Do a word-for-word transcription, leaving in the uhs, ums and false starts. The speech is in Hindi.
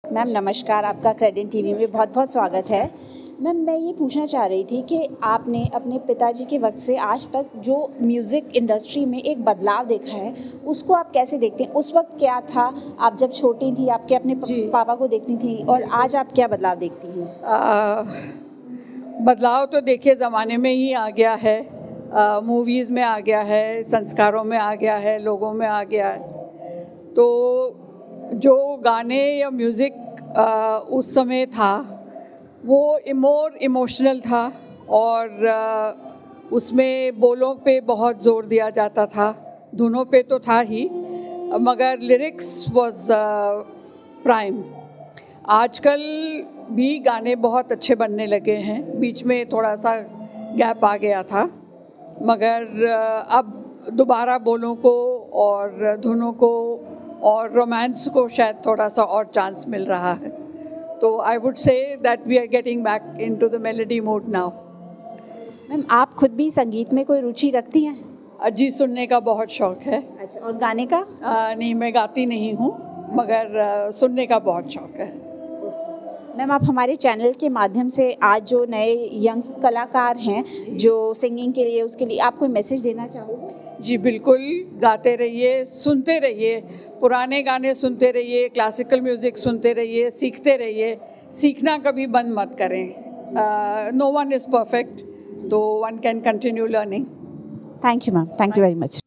मैम नमस्कार, आपका क्रेडेंट टीवी में बहुत बहुत स्वागत है। मैम मैं ये पूछना चाह रही थी कि आपने अपने पिताजी के वक्त से आज तक जो म्यूज़िक इंडस्ट्री में एक बदलाव देखा है, उसको आप कैसे देखते हैं? उस वक्त क्या था, आप जब छोटी थी, आपके अपने पापा को देखती थी, और आज आप क्या बदलाव देखती हैं? आ, बदलाव तो देखिए ज़माने में ही आ गया है, मूवीज़ में आ गया है, संस्कारों में आ गया है, लोगों में आ गया है। तो जो गाने या म्यूज़िक उस समय था वो मोर इमोशनल था, और आ, उसमें बोलों पे बहुत ज़ोर दिया जाता था, धुनों पे तो था ही, मगर लिरिक्स वाज प्राइम। आजकल भी गाने बहुत अच्छे बनने लगे हैं, बीच में थोड़ा सा गैप आ गया था, मगर अब दोबारा बोलों को और धुनों को और रोमांस को शायद थोड़ा सा और चांस मिल रहा है। तो I would say that we are getting back into the melody mode now. Ma'am आप खुद भी संगीत में कोई रुचि रखती हैं? अजी सुनने का बहुत शौक़ है। अच्छा, और गाने का? आ, नहीं, मैं गाती नहीं हूँ, मगर आ, सुनने का बहुत शौक़ है। मैम आप हमारे चैनल के माध्यम से आज जो नए यंग कलाकार हैं जो सिंगिंग के लिए, उसके लिए आप कोई मैसेज देना चाहोगे? जी बिल्कुल, गाते रहिए, सुनते रहिए, पुराने गाने सुनते रहिए, क्लासिकल म्यूज़िक सुनते रहिए, सीखते रहिए, सीखना कभी बंद मत करें। नो वन इज़ परफेक्ट, तो one can continue learning. Thank you ma'am, thank you very much.